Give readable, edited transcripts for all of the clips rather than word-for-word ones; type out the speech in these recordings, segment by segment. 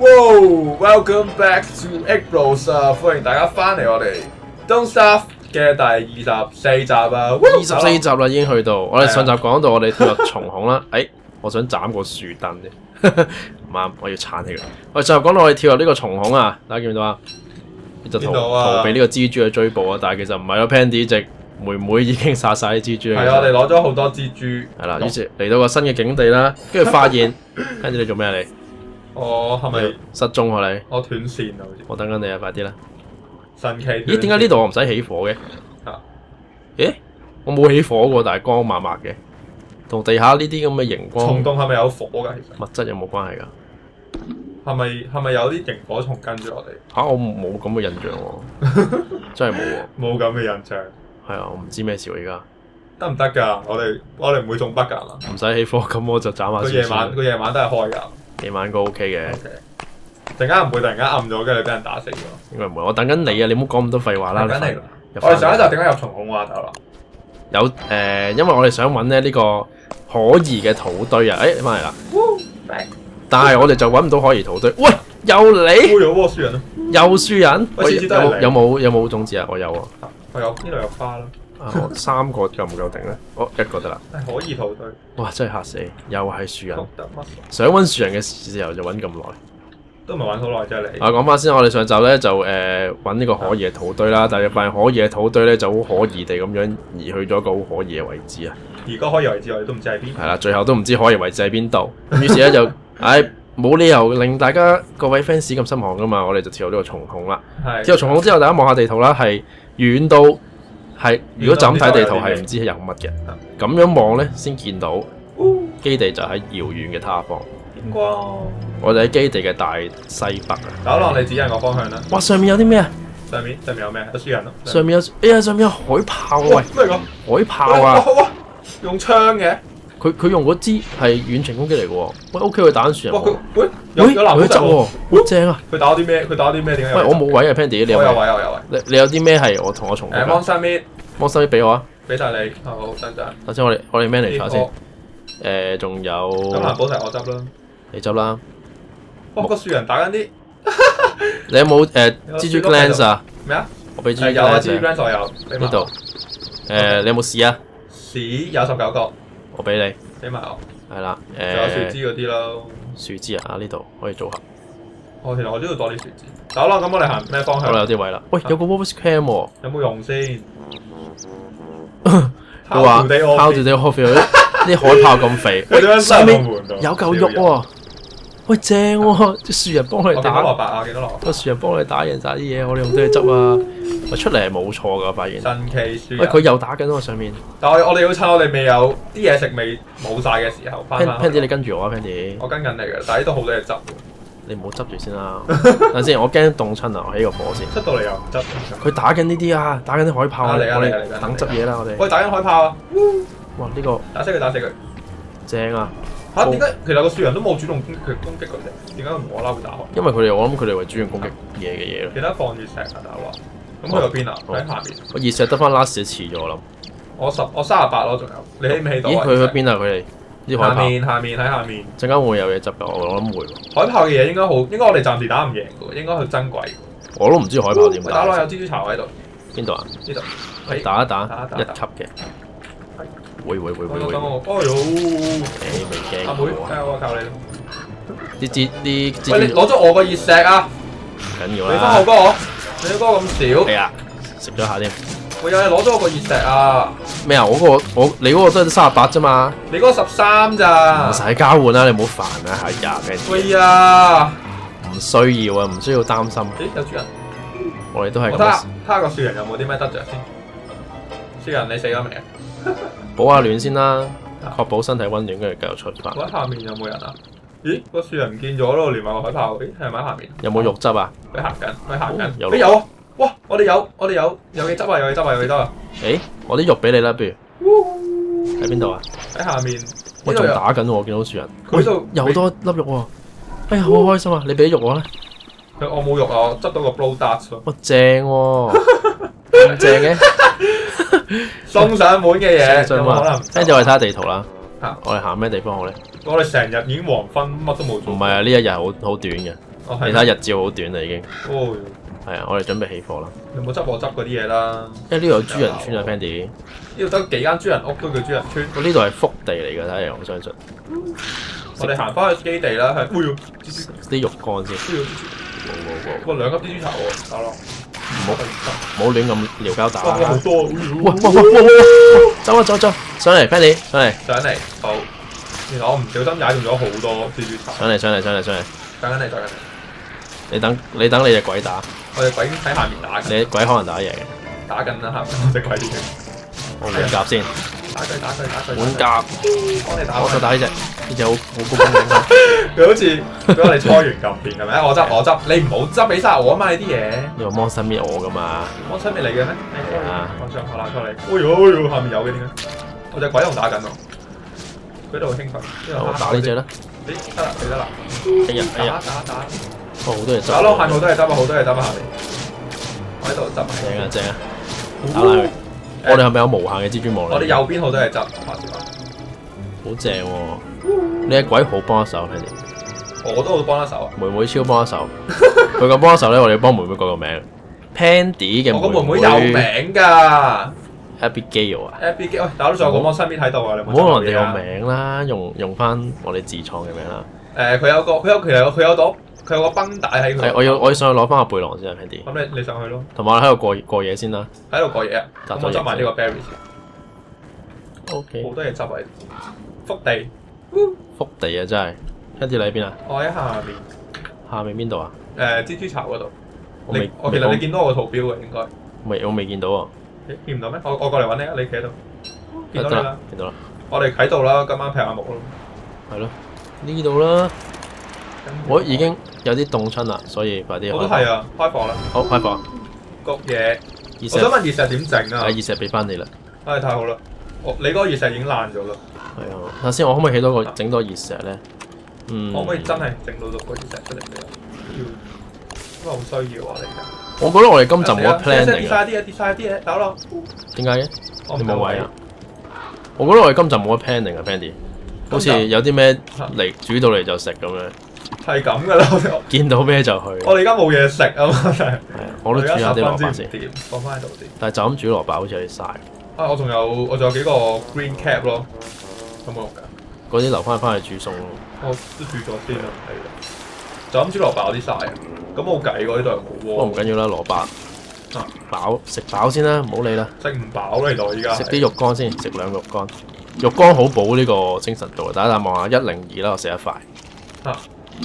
Welcome back to Egg Bros 啊！歡迎大家翻嚟我哋 Don't Starve 嘅第24集啊 ！24集啦，已經去到。我哋上集講到我哋跳入蟲孔啦。我想斬個樹墩啫，唔啱，我要鏟起佢。我哋上集講到我哋跳入呢個蟲孔啊，大家見唔見到啊？就逃避呢個蜘蛛嘅追捕啊！但係其實唔係咯 ，Pandy 隻妹妹已經殺晒啲蜘蛛。 係啊，我哋攞咗好多蜘蛛。係啦，於是嚟到個新嘅境地啦，跟住發現 Pandy 你做咩啊你？ 我係咪失蹤啊你？ 我斷線啊！好似我等緊你啊，快啲啦！ 神奇！ 咦？點解呢度我唔使起火嘅？咦？我冇起火喎，但係光麻麻嘅，同地下呢啲咁嘅熒光。 蟲洞係咪有火㗎？其實物質有冇關係㗎？ 係咪有啲螢火蟲跟住我哋？ 我冇咁嘅印象喎，真係冇喎。 冇咁嘅印象。 係啊，我唔知咩事喎而家。 得唔得㗎？我哋唔會中北㗎嘛。 唔使起火，咁我就斬下樹。 佢夜晚都係開㗎。 夜晚應該 OK 嘅。 陣間唔會突然間暗咗，跟住俾人打死咗。 應該唔會，我等緊你啊！你唔好講咁多廢話啦。 等緊你。我哋上一集點解入蟲孔啊？大佬？ 有因為我哋想揾咧呢個可疑嘅土堆啊！你翻嚟啦。但係我哋就揾唔到可疑土堆。喂，又嚟！ 有喎，樹人啊！ 又樹人。有冇種子啊？我有啊。 我有，呢度有花啦。 我3個夠唔夠頂咧？1個得啦。 係可疑土堆。 哇！真係嚇死，又係樹人。想揾樹人嘅時候就揾咁耐。 都唔係揾好耐啫你。 講翻先，我哋上集咧就揾呢個可疑嘅土堆啦，但係發現可疑嘅土堆咧就好可疑地咁樣移去咗一個好可疑嘅位置啊。 而嗰可疑位置我哋都唔知喺邊。 係啦，最後都唔知可疑位置喺邊度。咁於是咧就冇理由令大家各位 fans 咁失望噶嘛，我哋就跳入呢個蟲孔啦。跳入蟲孔之後，大家望下地圖啦，係遠到係如果就咁睇地圖係唔知有乜嘅。咁樣望咧先見到基地就喺遙遠嘅他方。我哋喺基地嘅大西北啊！ 打浪，你指引個方向啦。 哇！上面有啲咩啊？ 上面有咩？有樹人咯。 上面有海豹啊！喂， 咩嚟㗎？ 海豹啊！ 哇！用槍嘅。 佢用嗰支係遠程攻擊嚟嘅喎。喂 ，OK，佢打緊樹人。 喂，有藍色喎， 好正啊！ 佢打啲咩？點解？ 喂，我冇位啊 ，Pandy， 你有位？ 我有位。 你有啲咩係我同我重複？ 芒山搣， 芒山搣俾我啊！ 俾晒你。好，等陣。 頭先我哋 manage 下先。仲有。 咁藍寶石我執啦。 你執啦。 哇！個樹人打緊啲。 你有冇蜘蛛 glance 啊？ 咩啊？ 我俾蜘蛛 glance。 有啊，蜘蛛 glance 我有。 呢度。你有冇屎啊？ 屎有19個。 我俾你。 俾埋我。 係啦。 仲有樹枝嗰啲咯。 樹枝啊！呢度可以組合。 其實我呢度多啲樹枝。走啦，咁我哋行咩方向？ 我有啲位啦。喂，有個 voice cam 喎。 有冇用先？ 佢話 How do they feel？ 啲海豹咁肥，上面有嚿肉喎。喂，正喎！啲樹人幫佢打。 蘿蔔啊，幾多蘿蔔？ 個樹人幫佢打贏晒啲嘢，我哋用啲去執啊。喂，出嚟係冇錯㗎，發現。 神奇樹人。 喂，佢又打緊喎上面。 但係我哋要趁我哋未有啲嘢食未冇晒嘅時候翻返。 Pandy， 你跟住我啊 ，Pandy。 我跟緊你㗎，但係呢度好多嘢執喎。 你唔好執住先啦。等陣先，我驚凍親啊！我起個火先。 出到嚟又唔執。 佢打緊呢啲啊，打緊啲海豹啊！我哋等執嘢啦，我哋。 喂，打緊海豹啊！ 哇，呢個打死佢！正啊！ 嚇，點解其實個樹人都冇主動攻擊佢哋？點解無啦啦會打開？ 因為我諗佢哋會主動攻擊嘢嘅嘢咯。 記得放住石啊，大佬。咁去到邊啊？喺下面。 我熱石得翻 last 遲咗，我諗。 我38咯，仲有。你起唔起到？ 咦？佢去邊啊？佢哋啲海豹。 下面喺下面。 陣間會唔會有嘢執㗎？我諗會。 海豹嘅嘢應該我哋暫時打唔贏嘅喎，應該好珍貴。 我都唔知海豹點打。 打落有蜘蛛巢喺度。邊度啊？ 呢度。 打一級嘅。會。 等我。哎呦！ 你未驚？ 阿妹，我教你。 啲喂，你攞咗我個熱石啊！ 唔緊要啦。 你翻我哥我，你個哥咁少。 係啊，食咗下添。 我有嘢攞咗我個熱石啊！ 咩啊？你嗰個都係38啫嘛。 你嗰個13咋？ 唔使交換啦，你唔好煩啊！係啊， 喂呀！ 唔需要啊，唔需要擔心。 咦？有主人。 我哋都係。 我睇下個樹人有冇啲咩得着先。樹人你死咗未啊？ 保下暖先啦，確保身體溫暖，跟住繼續出發。 喺下面有冇人啊？咦，個樹人唔見咗咯，連埋個海豹。咦，係咪喺下面？ 有冇肉汁啊？ 佢行緊。 有啊！哇，我哋有嘢執啊，有嘢執啊！ 我啲肉俾你啦，不如。喺邊度啊？ 喺下面。 喂，仲打緊喎，見到樹人。 佢度有多粒肉喎。哎呀，好開心啊！你俾肉我啦。 我冇肉啊，我執到個 blow dart 咯。 哇，正喎！咁正嘅。 送上門嘅嘢，有冇可能？ 跟住我哋睇下地圖啦。我哋行咩地方好咧？ 我哋成日已經黃昏，乜都冇做。 唔係啊，呢一日好短嘅。 你睇日照好短啦已經。 哦。 係啊，我哋準備起貨啦。 你冇執我執嗰啲嘢啦。 因為呢度有豬人村啊 ，Pandy。 呢度得幾間豬人屋都叫豬人村。 呢度係福地嚟㗎，睇嚟我相信。 我哋行翻去基地啦，係。 啲肉乾先。 冇。哇，2粒蜘蛛巢喎，打落。 唔好亂咁撩交打。 哇，好多。 哇！走上嚟 ，Pandy 上嚟。 好。原來我唔小心踩中咗好多蜘蛛巢。 上嚟。 等緊你。 你等你隻鬼打。 我隻鬼已經喺下面打緊。 你鬼可能打贏。 打緊啦，下面我隻鬼已經。 我換甲先。 打佢。 換甲。 幫你打。 我打呢隻好高攻擊。 佢好似俾我哋搓完咁變係咪？我執，你唔好執俾晒我啊嘛！你啲嘢。 你話芒身搣我㗎嘛？ 芒身搣你嘅咩？ 係啊。 我上下出嚟。哎呦，下面有嘅點解？我隻鬼仲打緊喎。佢度好興奮。 我打呢隻啦。 得啦。 哎呀。 打。 好多嘢執。 打咯，下面好多嘢執啊！下面。我喺度執。 正啊！打爛佢。我哋係咪有無限嘅蜘蛛網咧？ 我哋右邊好多嘢執， 好正喎！你隻鬼好幫一手 ，Pandy。 我都好幫一手啊！ 妹妹超幫一手。佢咁幫一手咧，我哋要幫妹妹改個名。Pandy 嘅妹妹。 我個妹妹有名㗎。 Abigail 啊。 Abigail，喂，大佬仲有個芒身邊喺度啊！你唔好人哋個名啦，用翻我哋自創嘅名啦。 佢有個繃帶喺佢。 我要上去攞翻個背囊先啊 ，Pandy。 咁你上去咯。 同埋我喺度過夜先啦。 喺度過夜啊！咁我執埋呢個 berry 先。 OK。 好多嘢執啊！福地啊，真係。Pandy 你喺邊啊？ 我喺下面。 下面邊度啊？ 蜘蛛巢嗰度。其實你見到我個圖標嘅應該。 我未見到喎。 見唔到咩？我過嚟揾你啊！你企喺度。見到你啦。 見到啦。 我哋喺度啦，今晚劈下木咯。 係咯。呢度啦。我已經有啲凍親啦，所以快啲。 我都係啊，開火啦。 好，開火。 焗嘢。我想問熱石點整啊？ 熱石俾翻你啦。 太好啦！你嗰個熱石已經爛咗啦。 係啊，頭先我可唔可以起到整多熱石咧？ 可唔可以真係整到個熱石出嚟俾我？因為好需要啊！你而家。 我覺得我哋今集冇乜 plan 嚟㗎。 跌晒啲嘢，走咯。 點解嘅？你冇位啊？我覺得我哋今集冇乜 plan 嚟㗎 ，Pandy。好似有啲咩嚟煮到嚟就食咁樣。係咁噶啦，見到咩就去。我哋而家冇嘢食啊嘛，係啊，我都煮下啲蘿蔔先，放翻喺度先。但係就咁煮蘿蔔好似有啲嘥。啊，我仲有幾個 green cap 咯，有冇用㗎？嗰啲留翻去煮餸咯。我都煮咗先啦，係啊。就咁煮蘿蔔有啲嘥啊，咁冇計喎，呢度又冇鍋。不過唔緊要啦，蘿蔔啊飽食飽先啦，唔好理啦。食唔飽啦，原來依家。食啲肉乾先，食2肉乾。肉乾好補呢個精神度，大家望下102啦，我食一塊。啊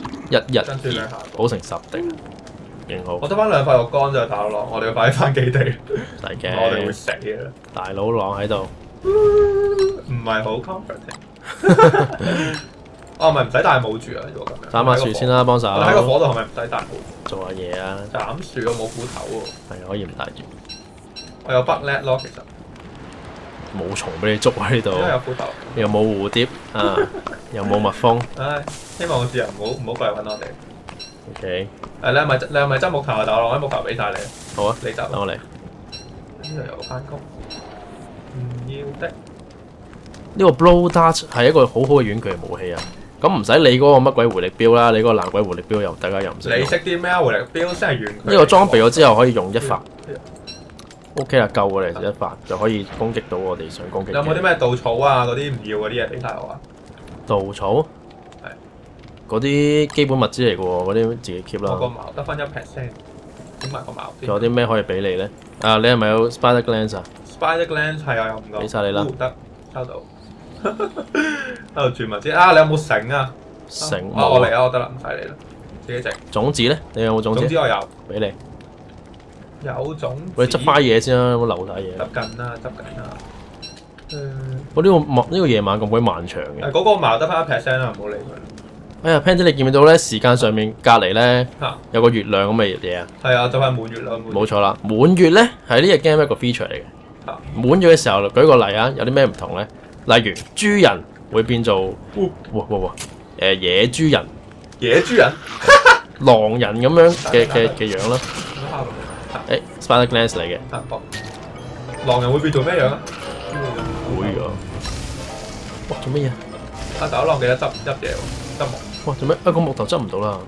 ！112補成10滴，勁好。我得翻2塊肉乾就打落，我哋要快啲翻基地。大嘅，我哋會死嘅。大佬浪喺度，唔係好 comforting。哦，咪唔使大帽住啊！如果咁樣。斬下樹先啦，幫手。我喺個火度係咪唔使大帽？做下嘢啊！斬樹我冇斧頭喎。係可以唔帶住。我有北叻咯，其實。冇蟲俾你捉喺呢度。因為有斧頭。又冇蝴蝶啊！又冇蜜蜂。唉，希望個主人唔好過嚟揾我哋。OK。你係咪執木頭啊？大佬，我啲木頭俾晒你。好啊，你執。等我嚟。呢度有翻工。唔要的。呢個 Blow Dart 係一個好好嘅遠距離武器啊！咁唔使理嗰個乜鬼回力鏢啦，你嗰個爛鬼回力鏢又大家又唔識。你識啲咩回力鏢先係遠距離？呢個裝備咗之後可以用一發。OK 啦，夠我哋一發就可以攻擊到我哋想攻擊嘅。有冇啲咩稻草啊？嗰啲唔要嗰啲嘢俾晒我啊！稻草係嗰啲基本物資嚟嘅喎，嗰啲自己 keep 啦。我個矛得翻1%，點埋個矛先。仲有啲咩可以俾你咧？啊，你係咪有 Spider Glance 啊 ？Spider Glance 係啊，有5個。俾晒你啦。得，收到。喺度轉物資啊！你有冇繩啊？繩我嚟啊！我得啦，唔使你啦，自己整。種子咧？你有冇種子？種子我有，俾你。有種子。喂，執翻嘢先啦，有冇留晒嘢？執緊啦，執緊啦。我呢個夜晚咁鬼漫長嘅。嗰個矛得翻1%啦，唔好理佢。哎呀 ，Pandy 你見唔見到咧？時間上面隔離咧有個月亮咁嘅嘢啊？係啊，就係滿月啦。冇錯啦，滿月咧係呢隻 game 一個 feature 嚟嘅。滿月嘅時候，舉個例啊，有啲咩唔同咧？例如豬人會變做野豬人，野豬人，狼人咁樣嘅樣啦。Spider Glance 嚟嘅。狼人會變做咩樣啊？會啊！哇，做乜嘢？大佬，我記得執嘢喎，執木。哇，做咩？個木頭執唔到啦。嗰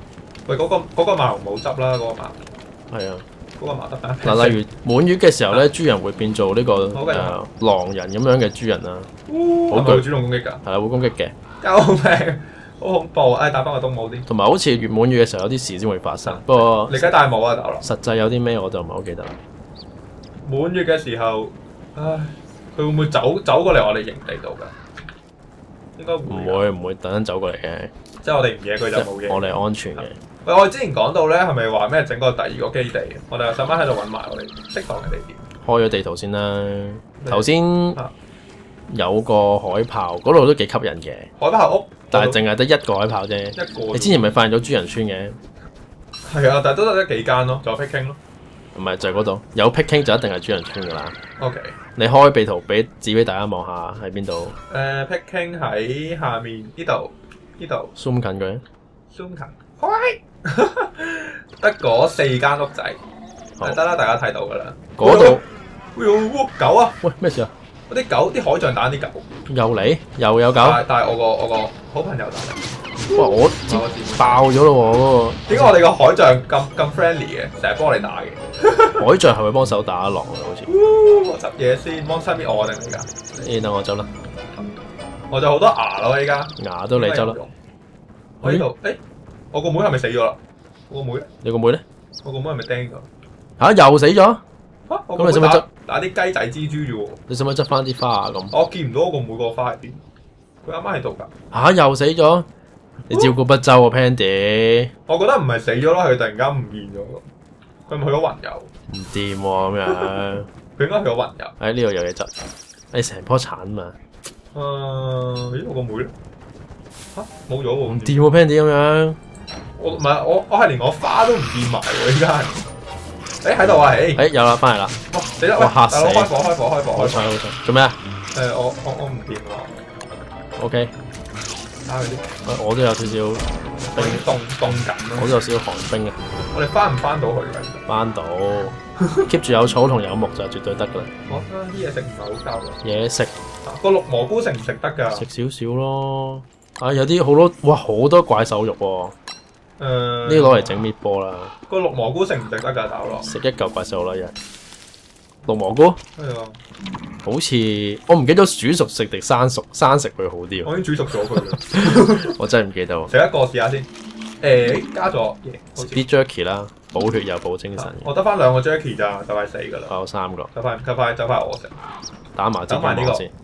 喂，嗰個馬龍冇執啦，嗰個馬。係啊。 嗰個馬得返。 嗱，例如滿月嘅時候咧，豬人會變做呢個狼人咁樣嘅豬人啊。 好具主動攻擊㗎。 係啊，會攻擊嘅。 救命！好恐怖！打翻個冬帽先。 同埋好似越滿月嘅時候有啲事先會發生。不過你而家戴帽啊，大佬。實際有啲咩我就唔係好記得啦。 滿月嘅時候，唉，佢會唔會走過嚟我哋營地度㗎？應該唔會特登走過嚟嘅。 即係我哋唔惹佢就冇嘢。 我哋安全嘅。 喂，我哋之前講到咧，係咪話咩整個第二個基地？我哋又上翻喺度揾埋我哋適當嘅地點。開咗地圖先啦。頭先有個海豹，嗰度都幾吸引嘅。 海豹屋， 但係淨係得一個海豹啫。一個。你之前咪發現咗豬人村嘅？ 係啊，但係都得幾間咯，仲有 Picking 咯。唔係就係嗰度有 Picking 就一定係豬人村㗎啦。 OK。你開地圖指俾大家望下喺邊度 ？Picking 喺下面呢度。 zoom 近佢。 zoom 近。開。得嗰4間屋仔。得啦，大家睇到㗎啦。 嗰度。 狗啊！ 喂，咩事啊？ 嗰啲狗，啲海象蛋啲狗。 又嚟，又有狗。 但係我個好朋友打嚟。 哇！我爆咗咯喎，嗰個。 點解我哋個海象咁 friendly 嘅？成日幫我哋打嘅。 海象係咪幫手打狼啊？好似。 我執嘢先，幫身邊我定嚟㗎？ 你等我執啦。 我就好多牙咯，依家。 牙都你執啦。 我呢度，我個妹係咪死咗啦？我個妹。 你個妹咧？ 我個妹係咪釘咗？ 又死咗？ 咁你使唔使打啲雞仔蜘蛛啫喎？ 你使唔使執翻啲花啊？咁我見唔到我個妹個花喺邊，佢啱啱喺度㗎。 又死咗？你照顧不周啊 Pandy！ 我覺得唔係死咗咯，佢突然間唔見咗，佢咪去咗雲遊？ 唔掂喎咁樣。 佢應該去咗雲遊。 喺呢度有嘢執，你成棵橙嘛？ 咦？我個妹咧？冇咗喎！ 唔掂喎 Pandy 咁樣。 我唔係我係連我花都唔見埋喎，依家係。喺度啊！ 有啦，翻嚟啦！ 哇！死啦！ 嚇死！ 開火！ 好彩！做咩啊？ 我唔掂喎。 OK。 打佢啲。 我都有少少冰凍緊咯。 我都有少少寒冰嘅。 我哋翻唔翻到去㗎？ 翻到。keep 住有草同有木就絕對得㗎啦。 我覺得啲嘢食唔係好夠。 嘢食。 個綠蘑菇食唔食得㗎？ 食少少咯。有啲好多好多怪獸肉喎。呢個攞嚟整滅波啦。 個綠蘑菇食唔食得㗎？大佬食一嚿怪獸啦，一綠蘑菇。 係啊。 好似我唔記得煮熟食定生食佢好啲喎。 我已經煮熟咗佢啦。 我真係唔記得喎。 食一個試下先。加咗啲 jerky 啦，補血又補精神。 我得翻2個 jerky 咋，就快死㗎啦。 我有3個。 就快我食。 打埋呢個先。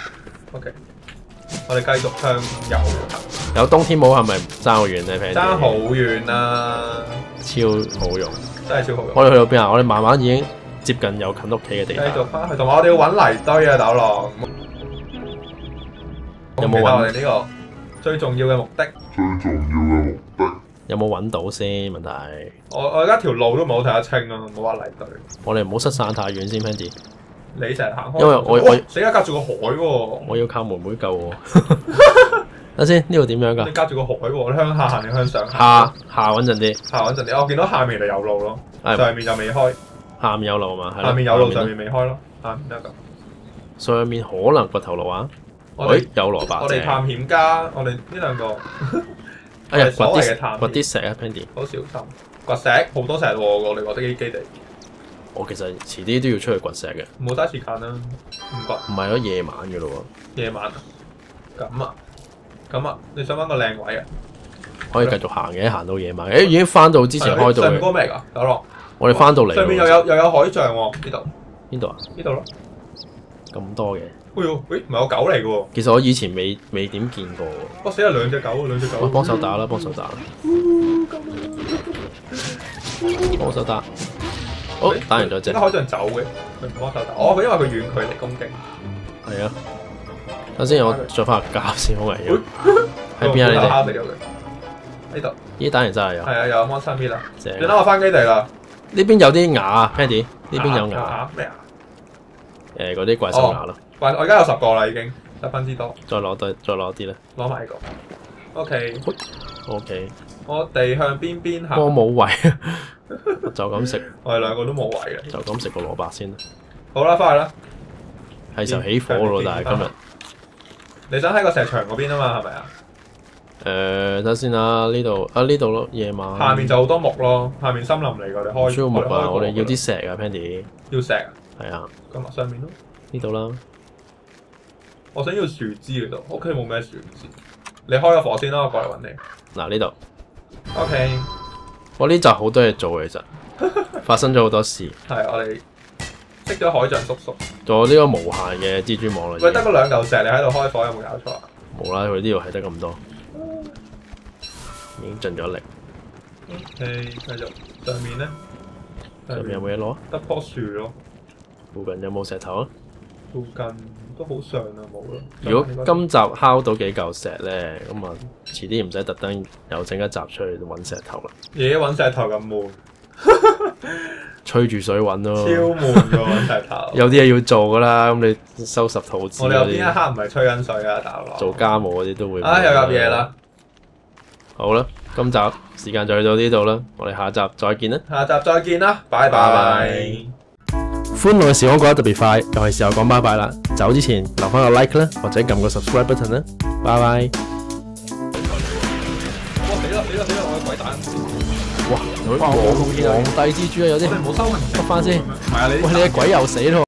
OK。我哋繼續向右行。 有冬天帽係咪爭好遠咧？ 爭好遠啊！ 超好用， 真係超好用。 我哋去到邊啊？我哋慢慢已經接近有近屋企嘅地方。 繼續翻去，同埋我哋要揾泥堆啊，豆郎。有冇揾我哋呢個最重要嘅目的？有冇揾到先？問題。 我而家條路都唔好睇得清啊！唔好話泥堆。 我哋唔好失散太遠先 ，Pandy。 你成日行開， 因為我死啦！隔住個海喎， 我要靠妹妹救我。等先，呢度點樣㗎？ 你隔住個海喎，你向下行定向上？ 下穩陣啲。 下穩陣啲，我見到下面就有路咯，上面就未開。 下面有路嘛？ 下面有路，上面未開咯。下面得㗎。 上面可能掘頭路啊？有蘿蔔。 我哋探險家，我哋呢兩個。 哎呀，掘啲石啊 ，Pandy。 好小心，掘石好多石喎，我哋嗰啲基地。 我其實遲啲都要出去掘石嘅， 冇嘥時間啦，唔掘。 唔係咯，夜晚嘅咯喎。 夜晚啊？咁啊，你想揾個靚位啊？ 可以繼續行嘅，行到夜晚。已經翻到之前開到嘅。 上面嗰個咩嚟㗎？有落。 我哋翻到嚟。 上面又有海象喎，呢度。 邊度啊？ 呢度咯。 咁多嘅。 唔係有狗嚟嘅喎。 其實我以前未點見過喎。 我死啦，2隻狗。 我幫手打啦，幫手打。幫手打。好，打完咗隻。 點解海象走嘅？佢唔幫手打。佢因為佢遠距離攻擊。 係啊。首先我再翻個膠先，好危險。喺邊啊？你哋？ 呢度。 咦？打完真係有。 係啊，有 monster meat 啦。你等我翻基地啦。 呢邊有啲牙 ，Pandy。呢邊有牙。咩牙？ 嗰啲怪獸牙咯。 我而家有10個啦，已經10分之多。 再攞啲咧。 攞埋呢個。OK。我哋向邊行？ 我冇位，就咁食。 我哋兩個都冇位嘅。 就咁食個蘿蔔先啦。 好啦，翻去啦。 係時候起火咯，但係今日。 你想喺個石牆嗰邊啊嘛，係咪啊？ 睇下先啦，呢度咯，夜晚。 下面就好多木咯，下面森林嚟㗎，你開。 需要木啊！我哋要啲石啊 ，Pandy。 要石啊？ 係啊。 咁上面咯。呢度啦。 我想要樹枝嗰度，屋企冇咩樹枝。你開個火先啦，我過嚟揾你。 嗱呢度。 OK。 我呢集好多嘢做其實，發生咗好多事。 係我哋識咗海象叔叔。 做呢個無限嘅蜘蛛網啦。 喂，得嗰2嚿石，你喺度開火有冇搞錯啊？ 冇啦，佢呢度係得咁多，已經盡咗力。 OK，繼續上面咧。 上面有冇嘢攞？ 得棵樹咯。 附近有冇石頭啊？ 附近都好上啊，冇啦。 如果今集敲到幾嚿石咧，咁啊，遲啲唔使特登又整一集出去揾石頭啦。 嘢揾石頭咁悶， 吹住水揾咯。 超悶㗎揾石頭。 有啲嘢要做㗎啦，咁你收拾肚子。 我哋有邊一刻唔係吹緊水啊，大佬？做家務嗰啲都會。 又入嘢啦。 好啦，今集時間就去到呢度啦，我哋下集再見啦。 下集再見啦，拜拜。 歡樂嘅時光過得特別快，又係時候講拜拜啦。走之前留翻個 like 啦，或者撳個 subscribe button 啦。拜拜。 哇！死啦！我嘅鬼蛋！ 哇！皇帝蜘蛛啊，有啲。 我哋冇收文。 執翻先。 唔係啊，你。 喂，你嘅鬼又死咯！